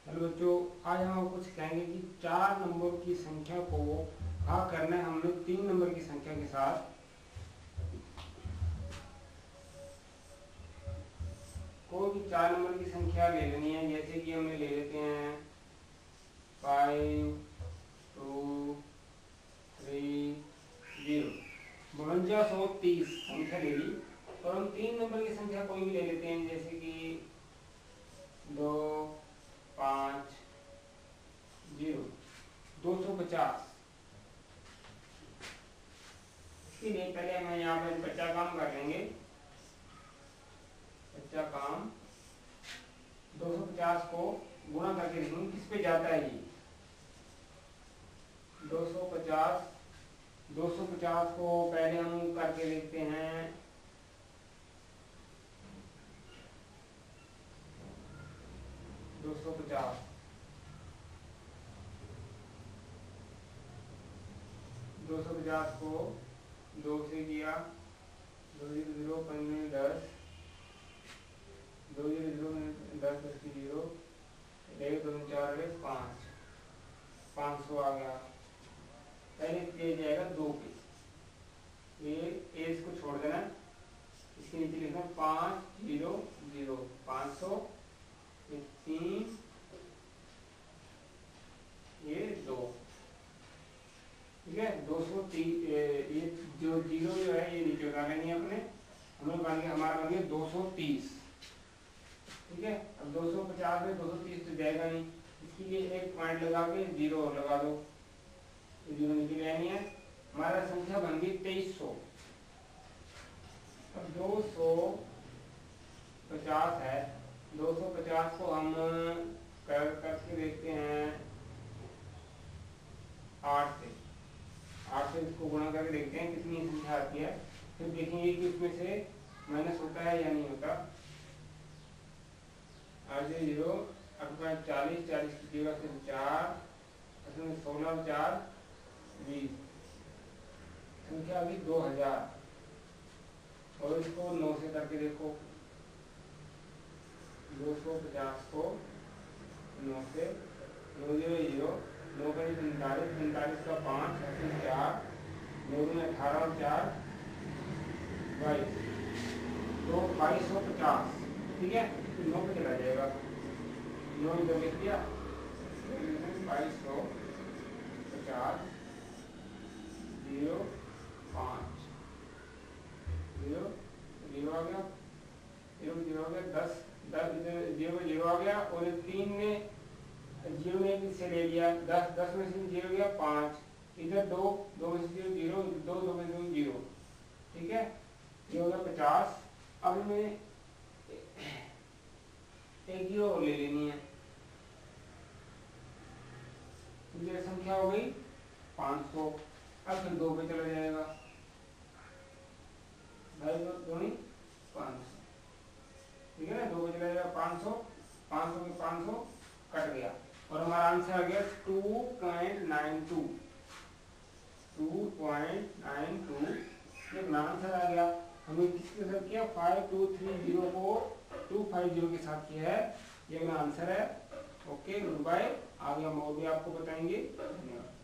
Hello बच्चों, आज हम आपको सिखाएंगे कि 4 नंबर की संख्या को भाग करना है हमने 3 नंबर की संख्या के साथ। कोई भी 4 नंबर की संख्या ले लेनी है, जैसे कि हमने ले लेते हैं 5 2 3 0 5230 संख्या ले ली। और हम 3 नंबर की संख्या कोई भी ले लेते हैं, जैसे कि 2 5 0 250। इसके लिए पहले हम यहाँ पर बच्चा काम कर लेंगे। बच्चा काम 250 को गुणा करके देखेंगे किस पे जाता है। ये 250 को पहले हम करके देखते हैं। 250 को 2 से किया, 2 0 5 में 10, 2 0 10 10 की 0, 1 2 4 5, 500 आ गया। पहले पे जाएगा 2 पे, ये इसको छोड़ देना, इसके नीचे लिखना 5 0 0 500, 3 ये 2, ठीक है। 230 ये जो जीरो जो है ये नीचे उतार लेंगे अपने, हमें बन गया, हमारा बन गया 230, ठीक है। अब 250 में 230 तो जाएगा नहीं, इसके लिए एक पॉइंट लगा के जीरो और लगा दो, जीरो नीचे ले आनी है। हमारा संख्या बन गई 2300। अब 250 है, 250 को हम करके देखते हैं 8 से इसको गुणा करके देखते हैं कितनी संख्या आती है। फिर देखेंगे कि इसमें से माइनस होता है या नहीं होता। 8 0 8 40 40 की जगह से 4, 16 4 20, संख्या आ गई 2000। और इसको 9 से करके देखो, 250 को 9 से, 9 0 0 9 का 45 45 का 5 4, 9 में 18 और 4 22, तो 2250, ठीक है। तो 9 पे चला जाएगा, 9 इधर लिख दिया, 2250 0 5 0 0 आ गया, 0 0 आ गया, 10 10 इधर 0 0 आ गया, और 3 ने 0 में से ले लिया, 10 10 में से 0 गया 5, इधर 2 2 में से 0 2 2 में से 0, ठीक है। ये हो गया 50। अब हमें एक जीरो और ले लेनी है, तो ये संख्या हो गई 500। अब फिर 2 पे चला जाएगा, 2 2 500, ठीक है ना। 2 पे चला जाएगा 500, 500 में 500 कट गया, और हमारा आंसर आ गया 2.92। 2.92 ये अपना आंसर आ गया। हमने किसके साथ किया, 5230 को 250 के साथ किया है, ये अपना आंसर है। Okay, good bye. आगे हम और भी आपको बताएंगे। धन्यवाद।